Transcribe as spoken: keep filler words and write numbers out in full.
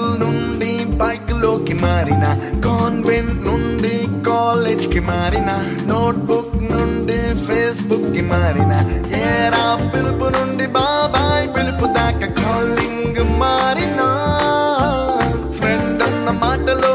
నుండి బైక్ లోకి మారిన, కాన్వెంట్ నుండి కాలేజ్ కి మారిన, నోట్బుక్ నుండి ఫేస్బుక్ కి మారిన, ఏరా పిలుపు నుండి బాబాయ్ పిలుపు దాకా కాలింగ్ మారిన, ఫ్రెండ్ అన్న మాటలో